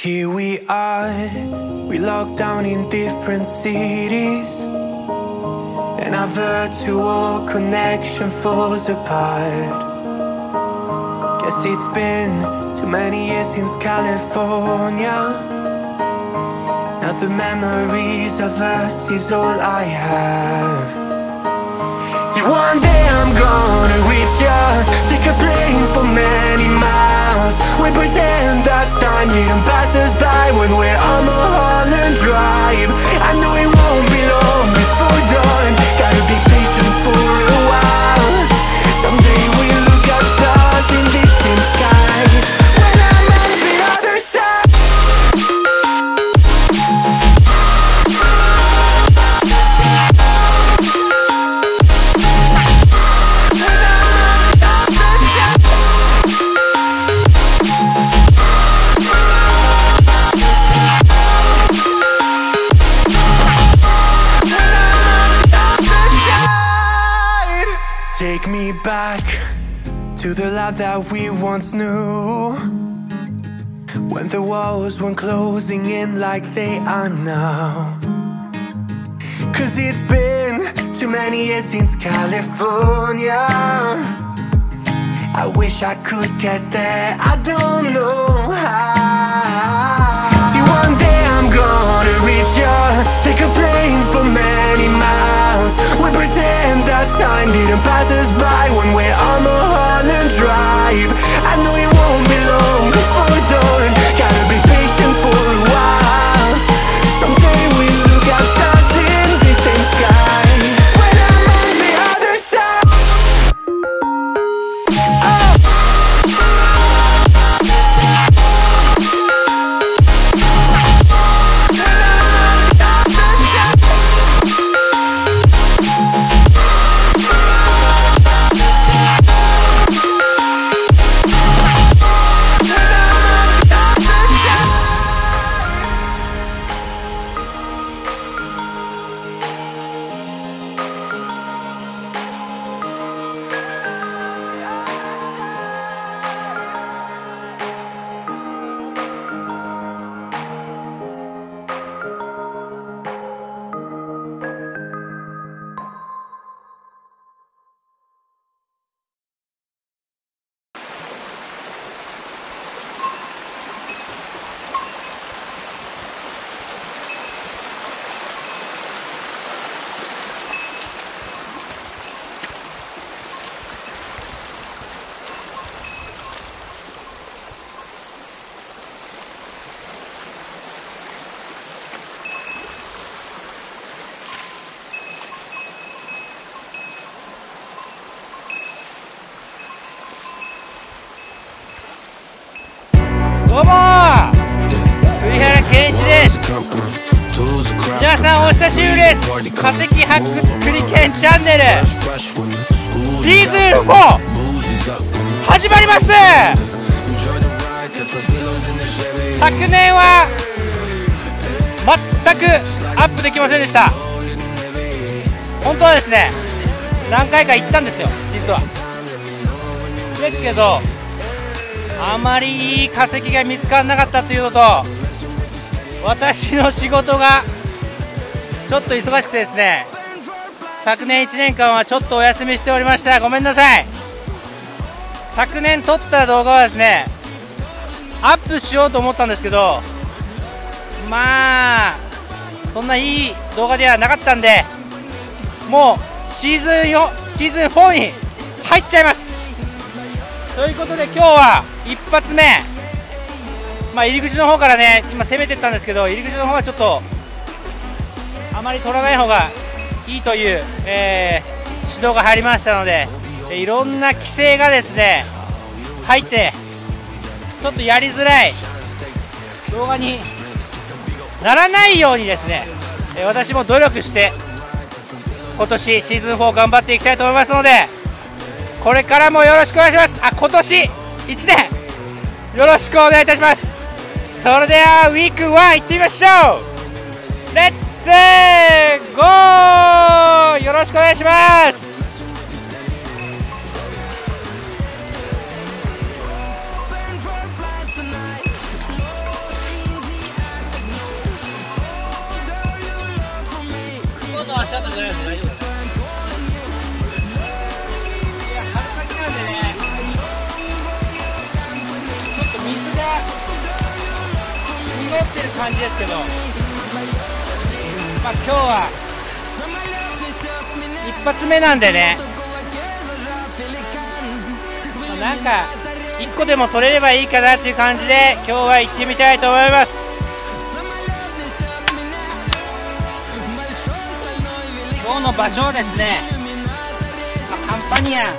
Here we are, we locked down in different cities, and our virtual connection falls apart. Guess it's been too many years since California. Now the memories of us is all I have. See, one day I'm gonna reach ya, take a plane for many miles. We pretend that time didn't pass us by when we're on Mulholland Drive. I know it won't be long before dawn, gotta be patient for a while. Someday we'll look at stars in this same sky, when I'm on the other side. Take me back to the life that we once knew, when the walls weren't closing in like they are now. Cause it's been too many years since California. I wish I could get there, I don't know how. See, one day I'm gonna reach ya, take a plane for many miles. We pretend that time didn't pass us by when we're on Mulholland Drive. I know it won't be long before dawn, gotta be patient for a while. Someday we'll look at stars in the same sky, when I'm on the other side. どうもー、栗原健一です。皆さんお久しぶりです。化石発掘栗健チャンネルシーズン4始まります。昨年は全くアップできませんでした。本当はですね、何回か行ったんですよ、実は。ですけどあまりいい化石が見つからなかったというのと、私の仕事がちょっと忙しくてですね、昨年1年間はちょっとお休みしておりました。ごめんなさい。昨年撮った動画はですね、アップしようと思ったんですけど、まあそんないい動画ではなかったんで、もうシーズン4に入っちゃいます。ということで今日は一発目、入り口の方からね、今攻めてったんですけど、入り口の方はちょっとあまり取らない方がいいという、指導が入りましたので、いろんな規制がですね入ってちょっとやりづらい動画にならないようにですね、私も努力して今年シーズン4頑張っていきたいと思いますので、これからもよろしくお願いします。今年1年よろしくお願いいたします。それではウィーク1いってみましょう。レッツゴー、よろしくお願いします。 大丈夫だね。いや、春先なんでね、ちょっと水が濁ってる感じですけど、まあ今日は一発目なんでね、なんか1個でも取れればいいかなっていう感じで今日は行ってみたいと思います。今日の場所はですね、カンパニアン、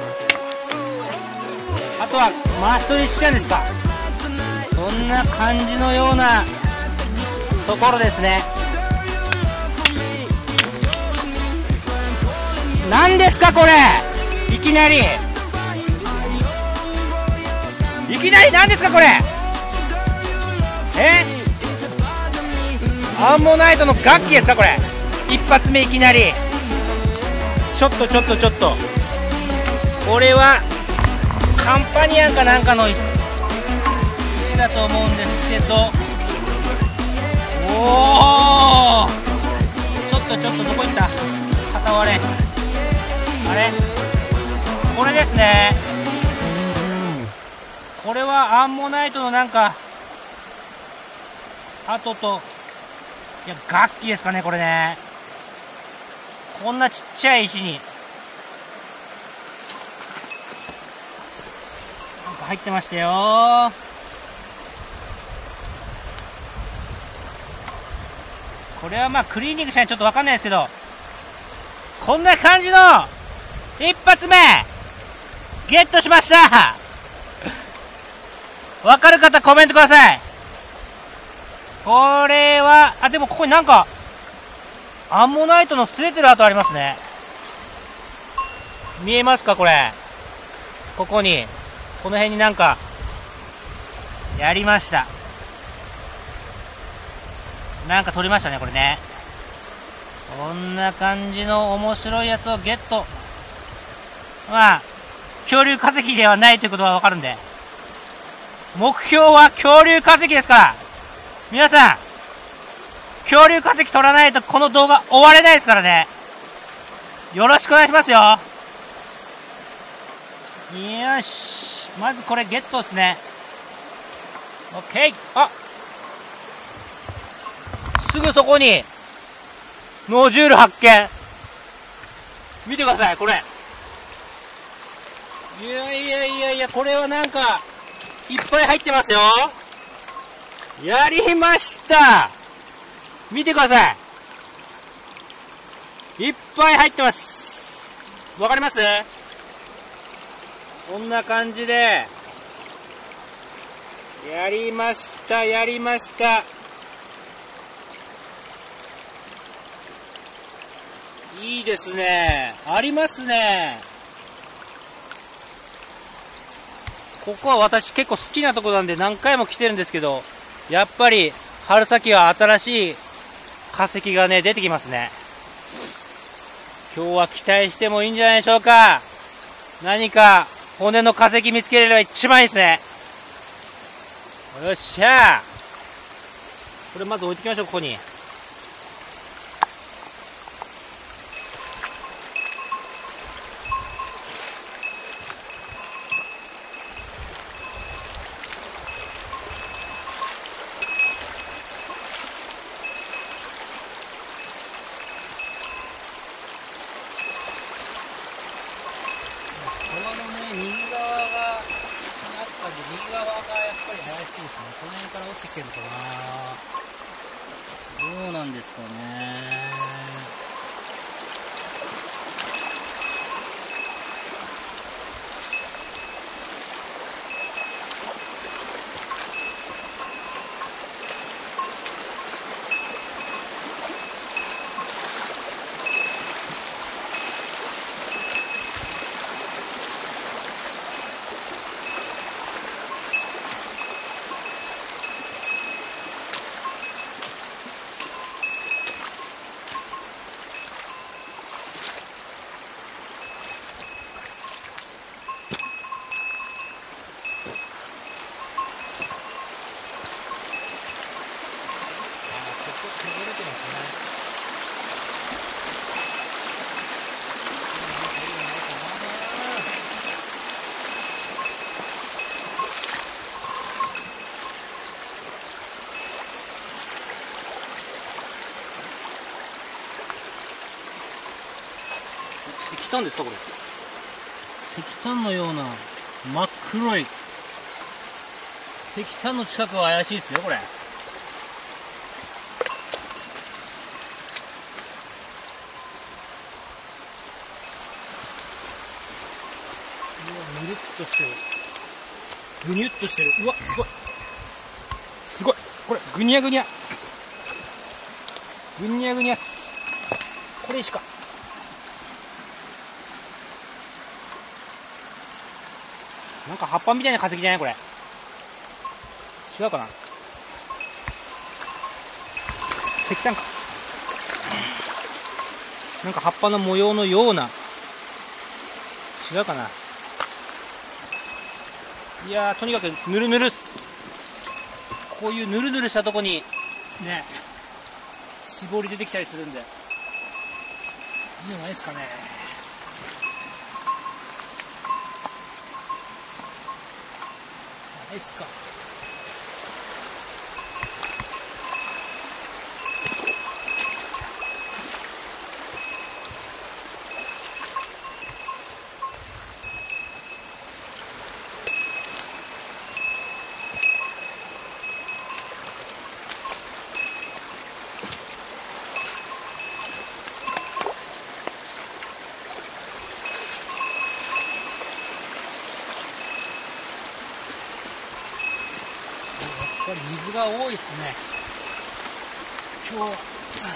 あとはマーストリッシャンですか、そんな感じのようなところですね。何ですかこれ、いきなり何ですかこれ、アンモナイトの楽器ですかこれ、一発目いきなり。ちょっとこれはカンパニアンかなんかの石だと思うんですけど、おお、ちょっとどこ行った、片割れ、あれこれですね。これはアンモナイトのなんか跡と、いや楽器ですかねこれね。こんなちっちゃい石になんか入ってましたよ。これはまあクリーニングしないとちょっと分かんないですけど、こんな感じの一発目ゲットしました。分かる方コメントください。これはでもここになんかアンモナイトの擦れてる跡ありますね。見えますかこれ、ここにこの辺になんかやりました。なんか取りましたねこれね。こんな感じの面白いやつをゲット。まあ恐竜化石ではないということは分かるんで、目標は恐竜化石ですから、皆さん恐竜化石取らないとこの動画終われないですからね。よろしくお願いしますよ。よし、まずこれゲットですね。 OK。 すぐそこにノジュール発見。見てくださいこれ。いやこれはなんかいっぱい入ってますよ。やりました。見てください、いっぱい入ってます。わかります？こんな感じでやりました。いいですね、ありますね。ここは私結構好きなとこなんで何回も来てるんですけど、やっぱり春先は新しい化石がね出てきますね。今日は期待してもいいんじゃないでしょうか。何か骨の化石見つけれれば一番いいですね。よっしゃー、これまず置いてきましょう。ここに右側がやっぱり怪しいですね。この辺から落ちてきてるのかな。どうなんですかね。 炭ですかこれ。石炭のような真っ黒い、石炭の近くは怪しいですよこれ。ぬるっとしてる、ぐにゅっとしてる。うわ、すごいすごい、これぐにゃぐにゃぐにゃぐにゃっす。これしかなんか葉っぱみたいな化石じゃないこれ。違うかな、石炭か。なんか葉っぱの模様のような、違うかな。いやー、とにかくぬるぬるっす。こういうぬるぬるしたとこにね、絞り出てきたりするんでいいんじゃないですかね。ないっすか。やっぱり水が多いですね今日は。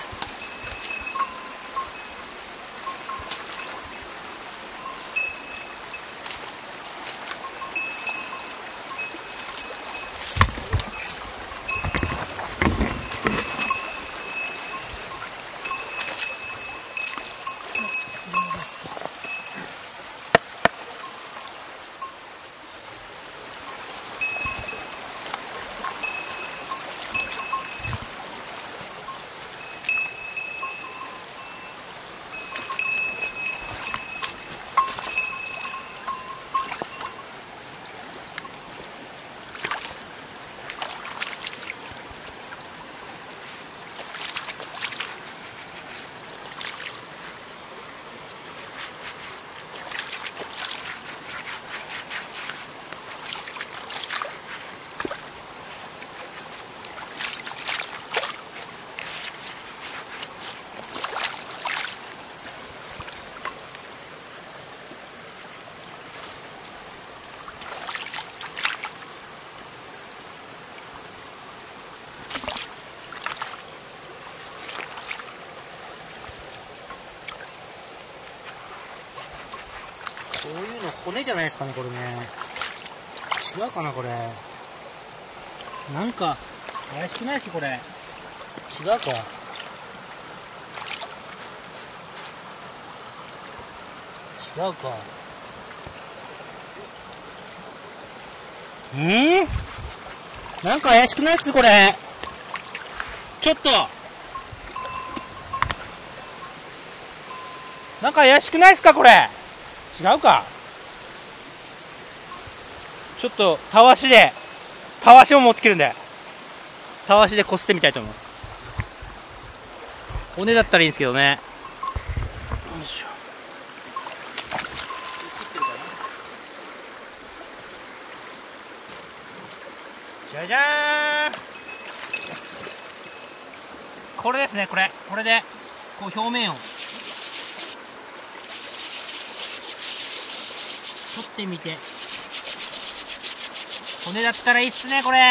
こういうの骨じゃないですかねこれね。違うかなこれ。なんか怪しくないですこれ。違うか。違うか。なんか怪しくないっすこれ。ちょっとなんか怪しくないっすかこれ。違うか。ちょっとたわしを持ってきるんで、たわしでこすってみたいと思います。骨だったらいいんですけどね。よいしょ。じゃじゃーん。これですね。これでこう表面を取ってみて、骨だったらいいっすねこれ。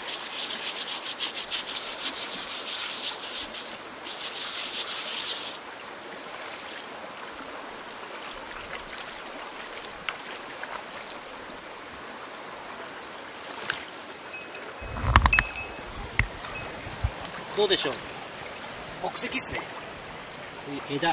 どうでしょう。木石っすね。こういう枝。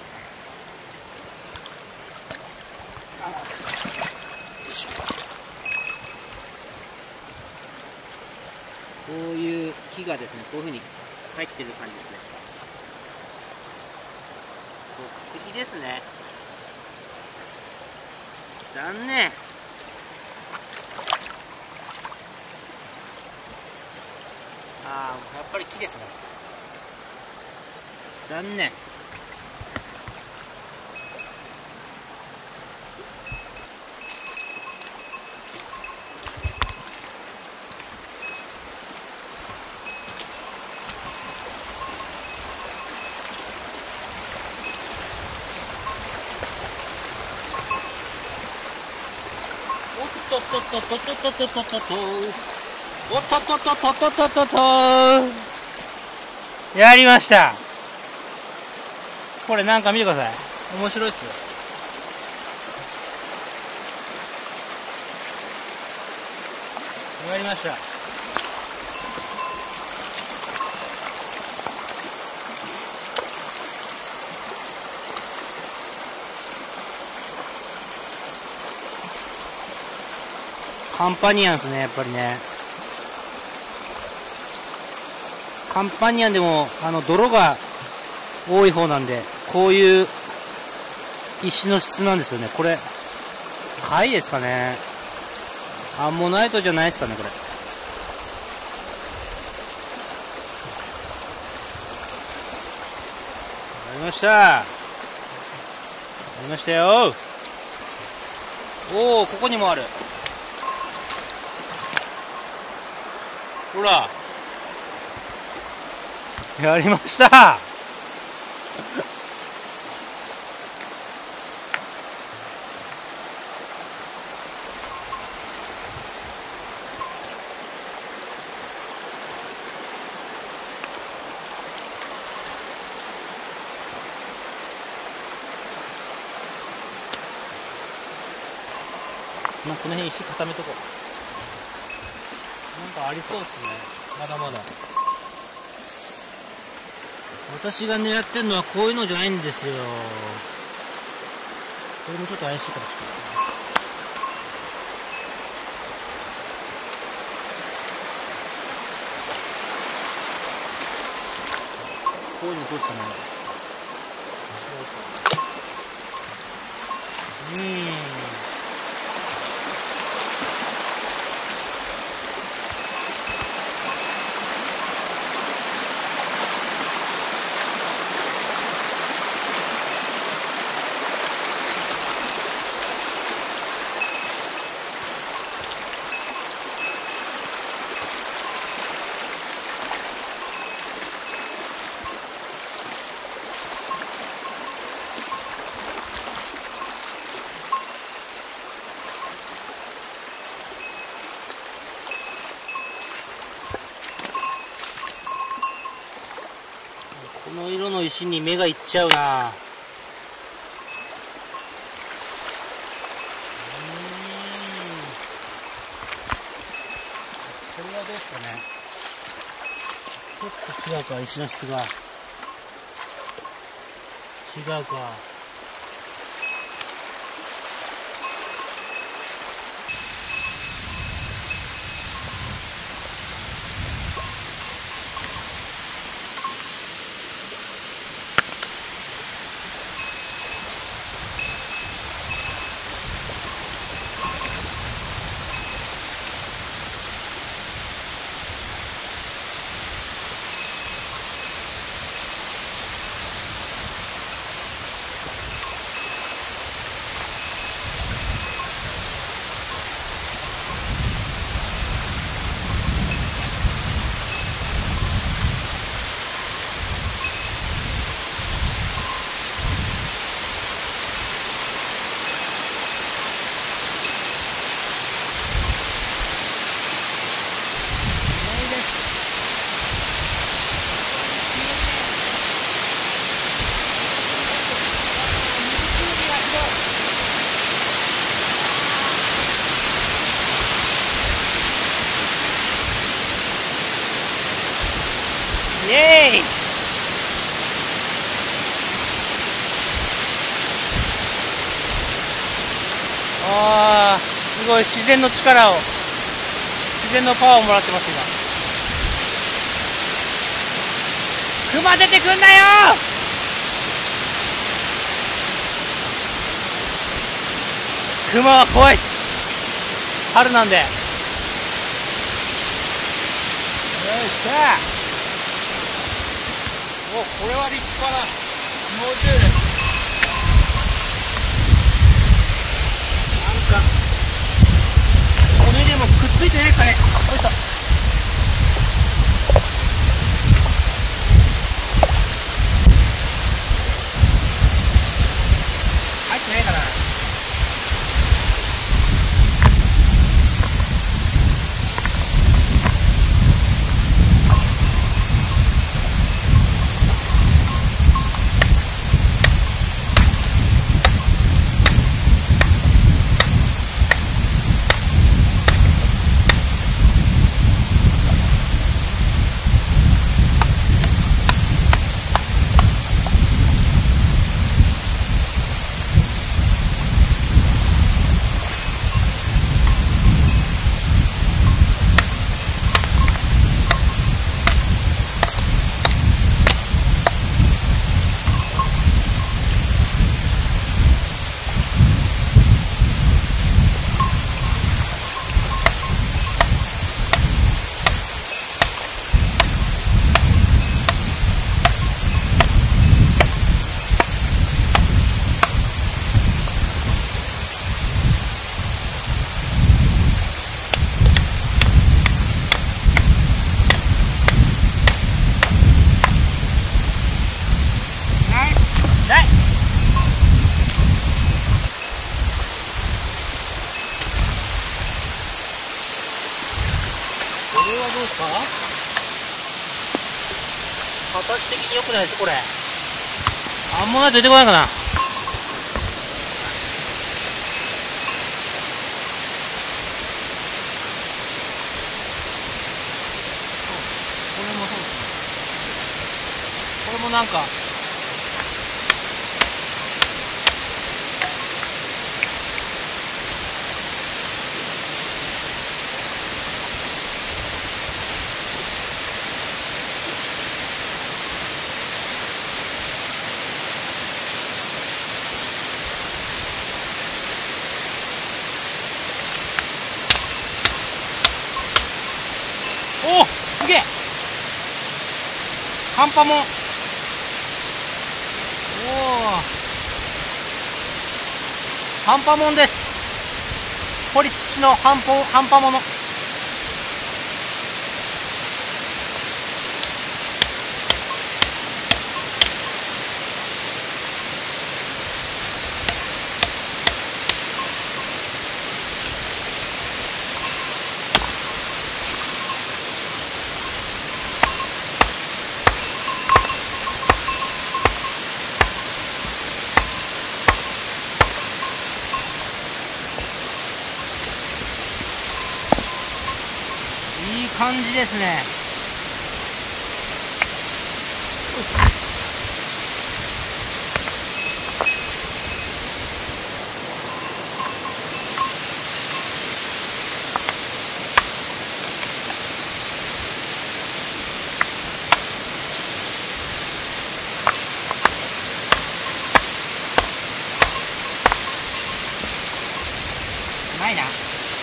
こういう木がですね、こういうふうに入ってる感じですね。木石ですね。残念。ああ、やっぱり木ですね。残念。 とっとっとっとっとっとっとっとっとおっとっとっとっとっとっとっとっとやりました。これなんか見てください。面白いっすよ。やりました。カンパニアンですね、やっぱりね。カンパニアンでも泥が多い方なんで、こういう石の質なんですよね。これ貝ですかね。アンモナイトじゃないですかね、これ。やりました。やりましたよ。おお、ここにもある。ほら、やりました。まあ、この辺石固めとこう。なんかありそうですね。まだまだ。私が狙ってるのはこういうのじゃないんですよ。これもちょっと怪しいからちょっと。こういうのどうですかね。この色の石に目がいっちゃうな。これはどうですかね。ちょっと違うか、石の質が違うか。イエーイ。あー、すごい自然の力を、自然のパワーをもらってます。今クマ出てくんなよ。クマは怖いっす。春なんで。よっしゃ。お、これは立派な猛獣です。なんか骨でもくっついてないですかね。よいしょ。入ってないかな。 形的に良くないですこれ。アンモナイト出てこないかな。これもそうですね。これもなんかおおすげえ半端もん。おお半端もんです。ポリッチの半端もの。いい感じですね。うまいな。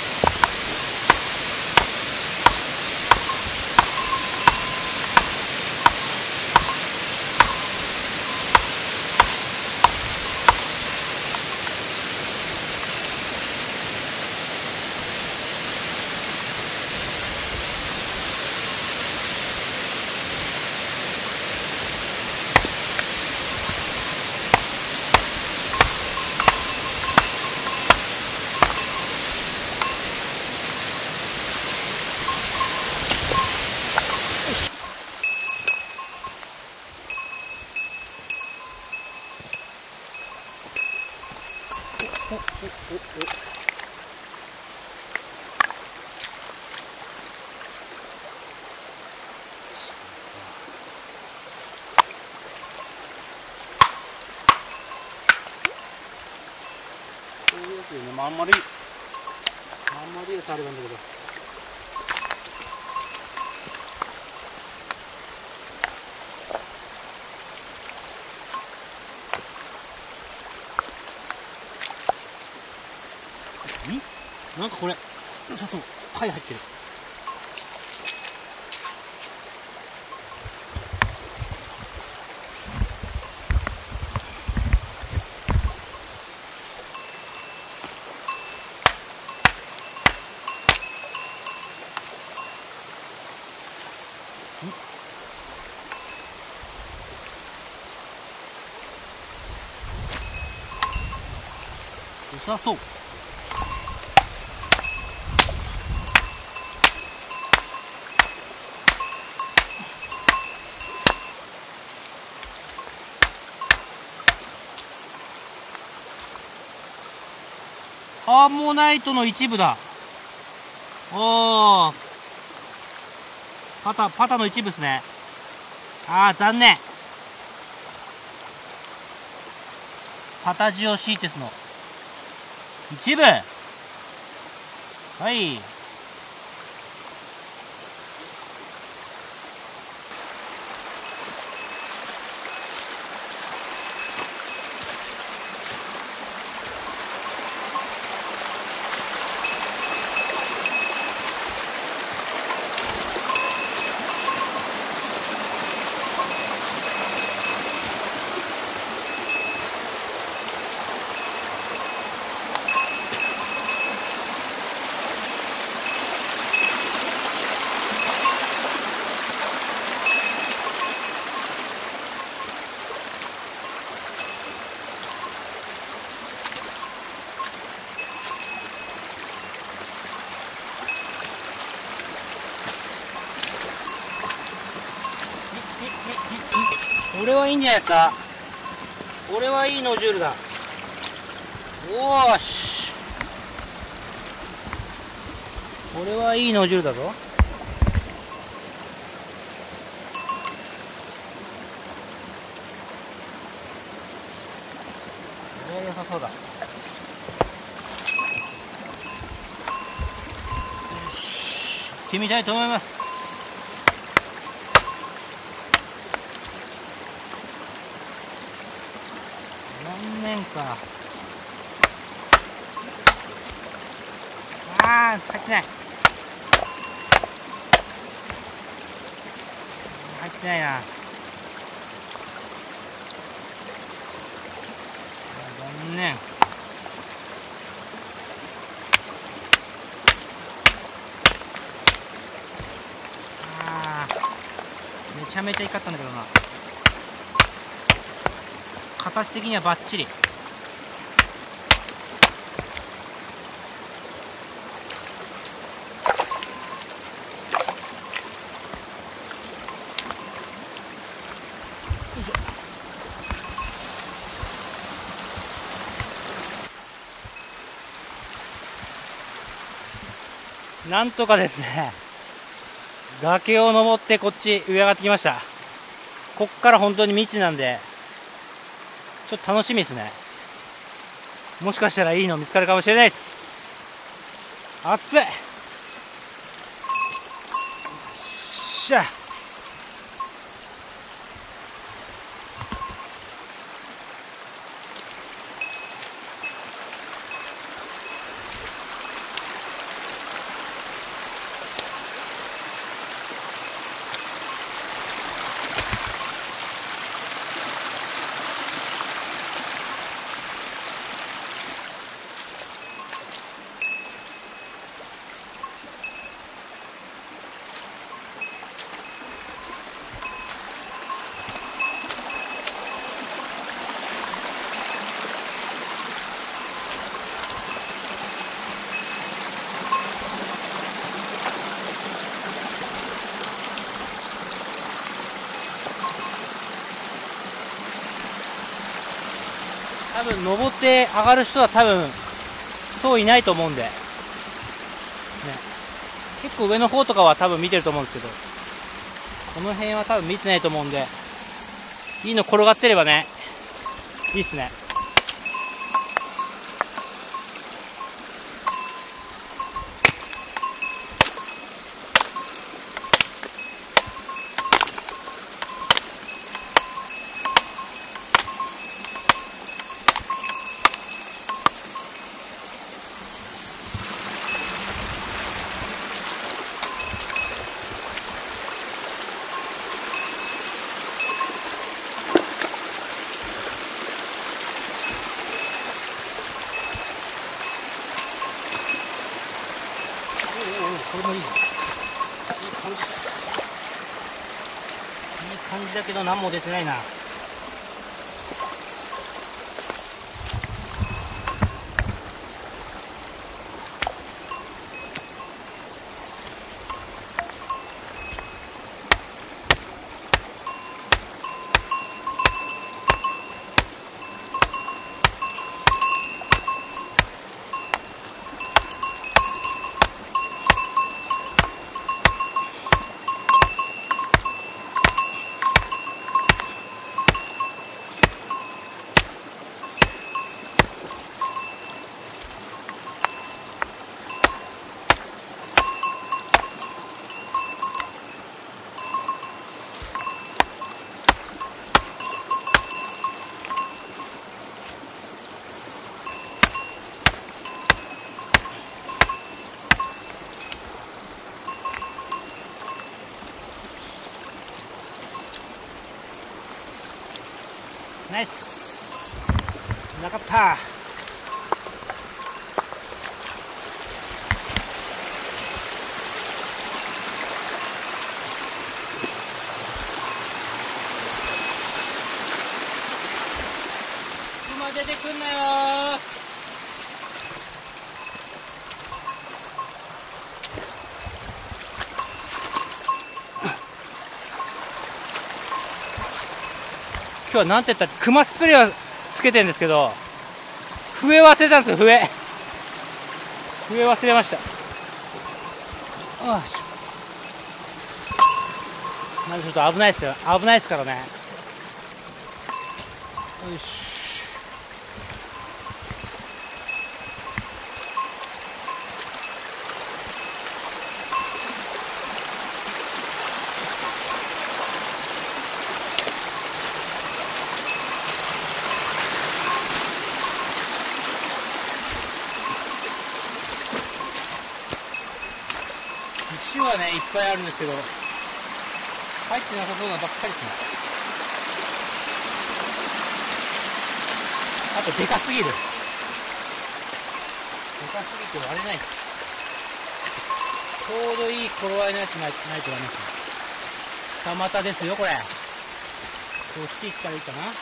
そうですよね。あんまりやつあれなんだけど。なんかこれ良さそう。貝入ってる。良さそう。アンモナイトの一部だ。おお、パタの一部ですね。ああ残念。パタジオシーテスの一部。はい。 これはいいんじゃないですか。これはいいノジュールだ。おーし、これはいいノジュールだぞ。これは良さそうだ。よし、行ってみたいと思います。残念か。あー、入ってない。入ってないな。残念。あー、めちゃめちゃ怒ったんだけどな。形的にはバッチリ。なんとかですね、崖を登ってこっち上上がってきました。こっから本当に未知なんで、ちょっと楽しみですね。もしかしたらいいの見つかるかもしれないです。熱い。しゃ。多分登って上がる人は多分そういないと思うんで、ね、結構上の方とかは多分見てると思うんですけど、この辺は多分見てないと思うんで、いいの転がってればね、いいっすね。これもいい。いい感じです。いい感じだけど何も出てないな。ナイス。なかった。熊出てくんなよ。 今日はなんて言ったってクマスプレーはつけてるんですけど、笛忘れたんですよ。笛忘れました。よし、まずちょっと危ないですよ。危ないですからね。よし、石はねいっぱいあるんですけど、入ってなさそうなばっかりですね。あとでかすぎる。でかすぎて割れないです。ちょうどいい頃合いのやつないとダメですね。二股ですよこれ。こっち行ったらいいかな。なんか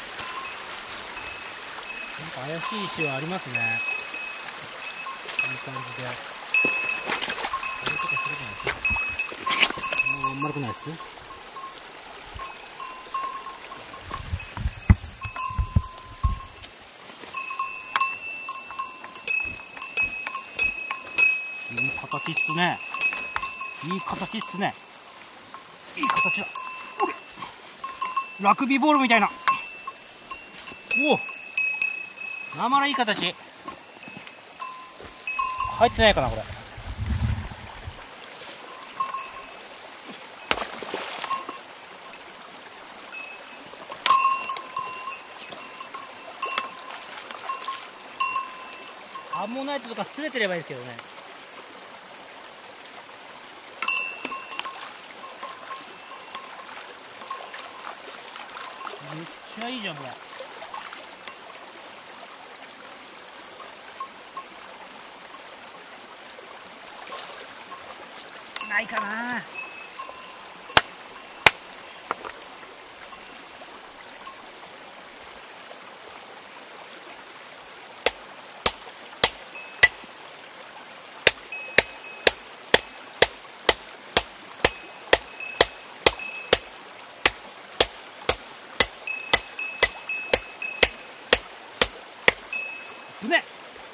怪しい石はありますね。いい感じで。これとかするじゃないですか。あんまりくないです。いい形っすね。いい形っすね。いい形だ。ラグビーボールみたいな。おお、なまらいい形。入ってないかなこれ。アンモナイトとか擦れてればいいですけどね。めっちゃいいじゃんこれ。ないかな。ぶね。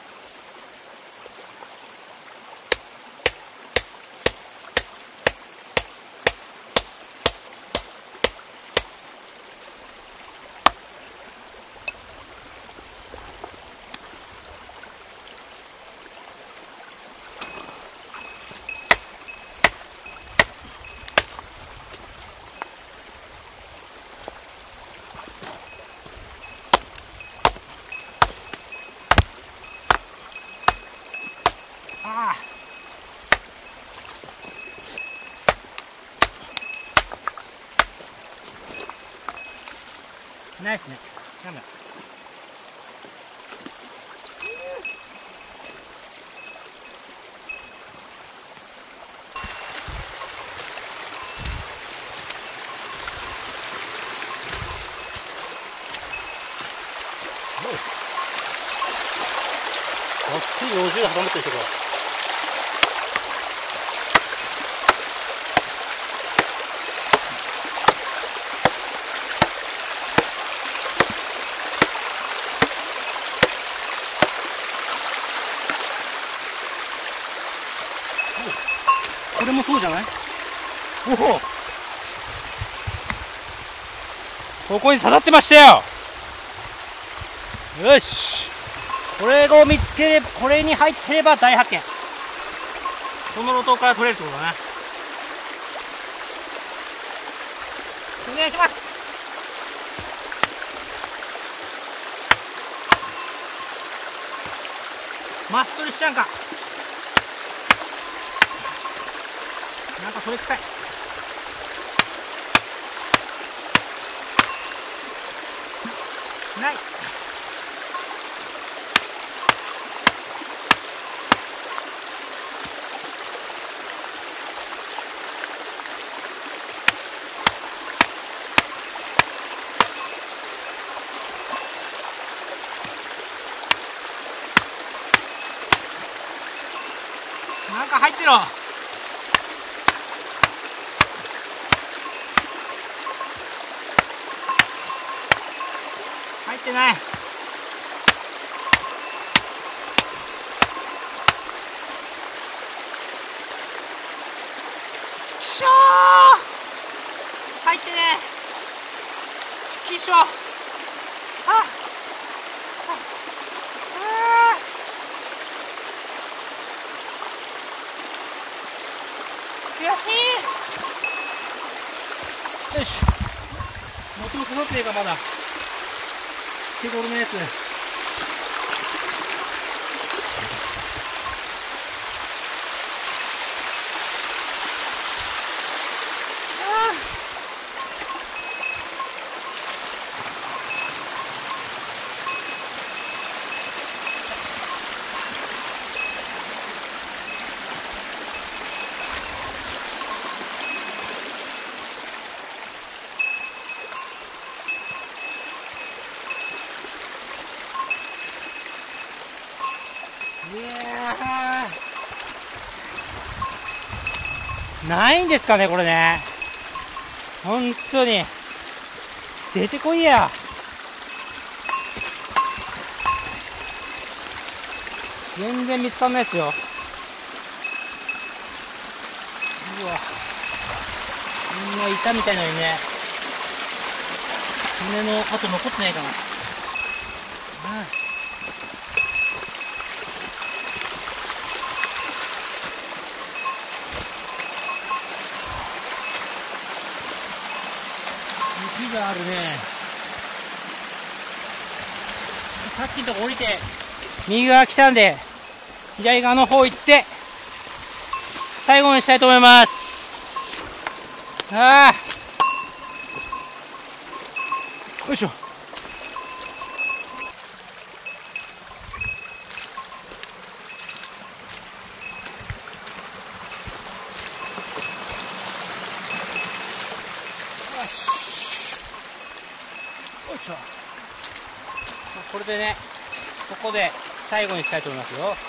ああ、ナイスね。なんだ。あっつい50挟まってるでしょこれ。これもそうじゃない？おお、ここに刺さってましたよ。よし、これを見つければ、これに入ってれば大発見。この路頭から取れるってことだな。お願いします。マストリしちゃんか。なんかそれ臭い。ない。なんか入ってろ。 ってない。ちきしょー、入ってねえ。ちきしょー、悔しい。よし、もともとってればまだ手頃のやつ。いやー、ないんですかねこれね。本当に出てこいや。全然見つかんないですよ。うわ、みんないたみたいなのにね、骨の跡残ってないかな。雪があるね。さっきのとこ降りて右側来たんで左側の方行って最後にしたいと思います。よいしょ。よいしょ。これでね、ここで最後にしたいと思いますよ。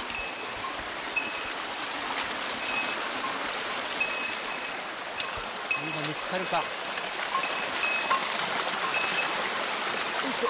今見つかるか。よいしょ。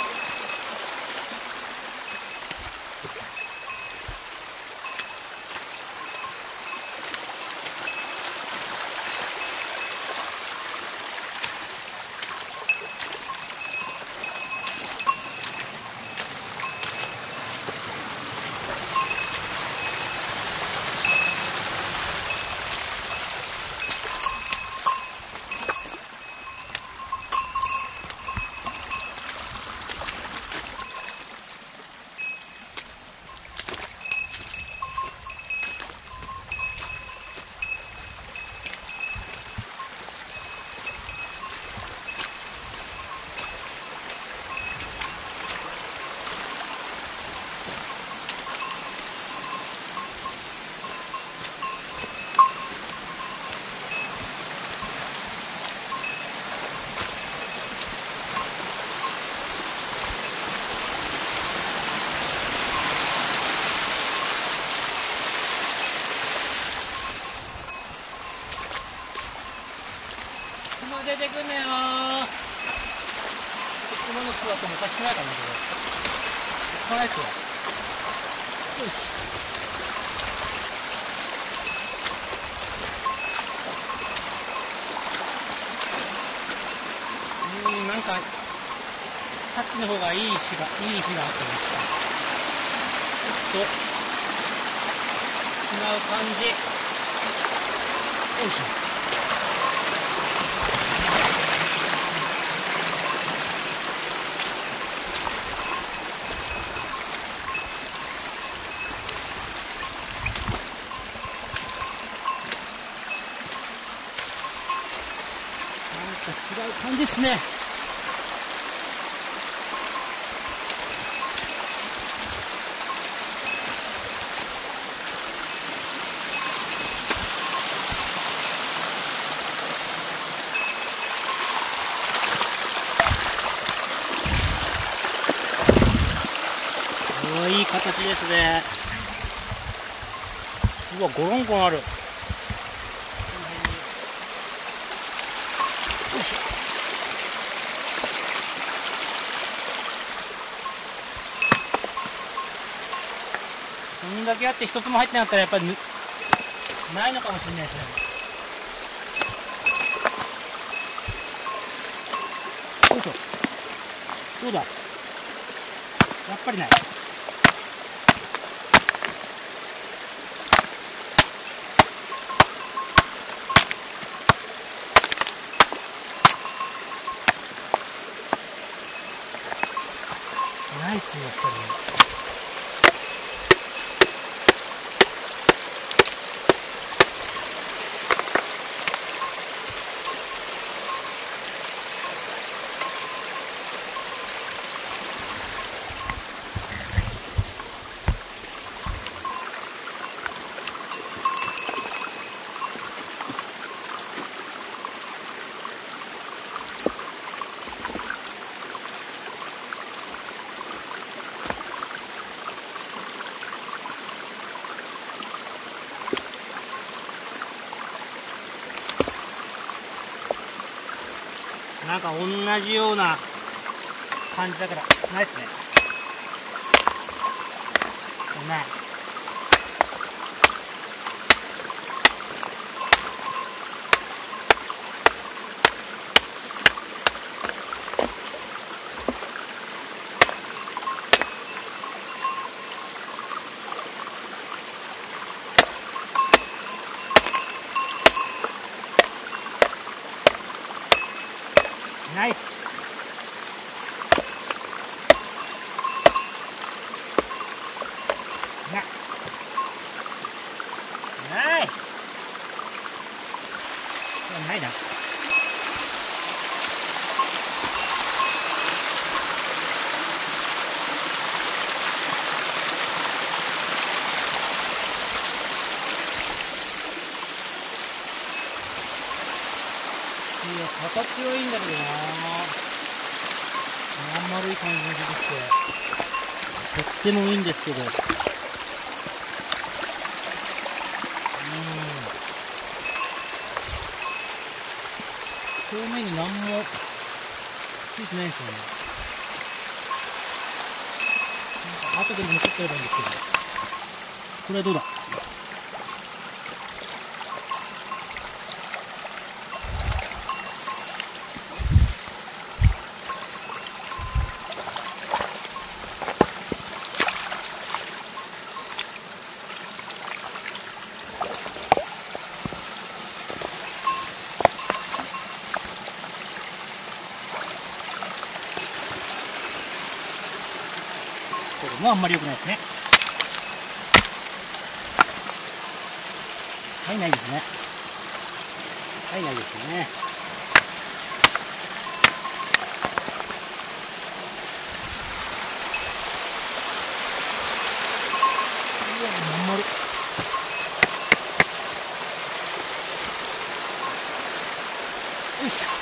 出てくんねよー。熊の姿もおかしくないかな、これ。このやつは。よし。なんか、さっきの方がいい石があったんですか。ちょっと、違う感じ。よいしょ。違う感じですね。いい形ですね。うわ、ゴロンゴロンある。よいしょ。 んだけあって一つも入ってなかったらやっぱりないのかもしれないですね。よいしょ。どうだ、やっぱりない。ナイス、やっぱりね。なんか同じような感じだからないっすね。ない。ナイス。ないないな。いや、形はいいんだけどな。まん丸い感じが出てきてとってもいいんですけど、表面に何もついてないんですよね。なんか後でも残ってればいいんですけど、これはどうだ。もうあんまり良くないですね。はい、ないですね。はい、ないですね。うわ、まん丸。よいしょ。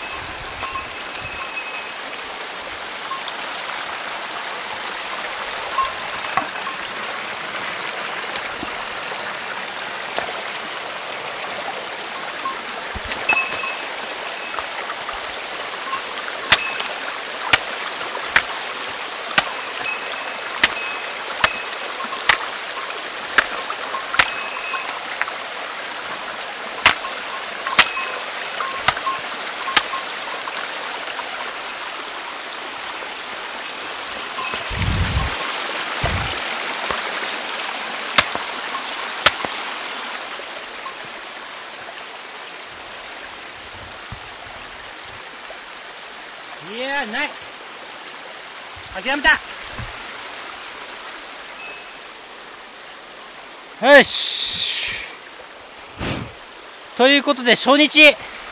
いやー、ない。諦めた。よし。ということで初日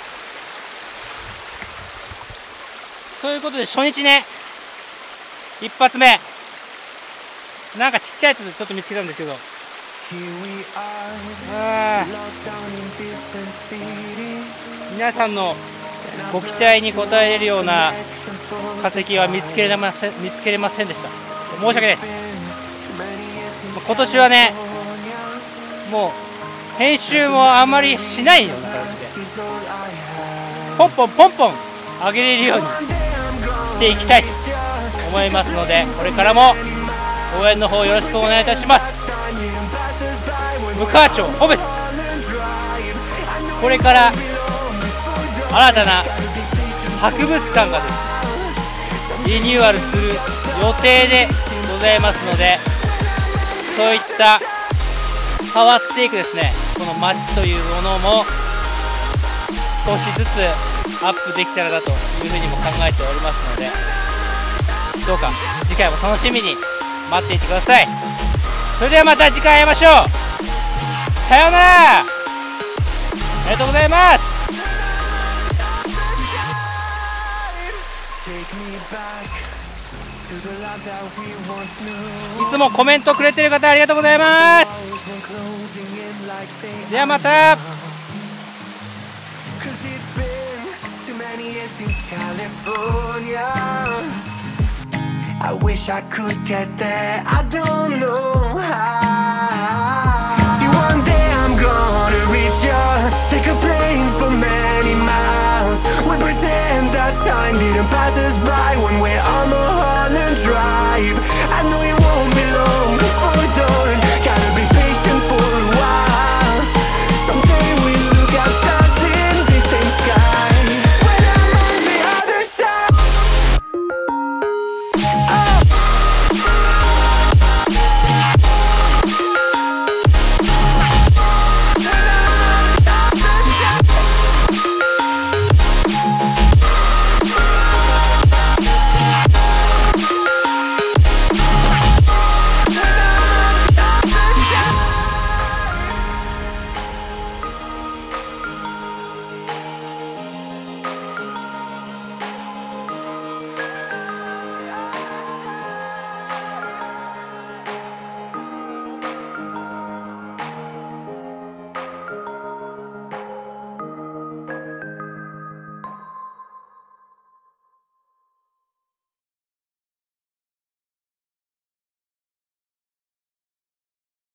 ね、一発目なんかちっちゃいやつちょっと見つけたんですけど、皆さんのご期待に応えれるような化石は見つけれませんでした。申し訳ないです。今年はね、もう編集もあんまりしないような形でポンポンポンポン上げれるようにしていきたいと思いますので、これからも応援の方よろしくお願いいたします。 向川町ホベツ、これから新たな博物館がですねリニューアルする予定でございますので、そういった変わっていくですねこの街というものも少しずつアップできたらなというふうにも考えておりますので、どうか次回も楽しみに待っていてください。それではまた次回会いましょう。さようなら。ありがとうございます。いつもコメントくれてる方ありがとうございます。ではまた。 I wish I could get there, I don't know how. See, one day I'm gonna reach ya, take a plane for many miles. We pretend that time didn't pass us by when we're on Mulholland Drive. I know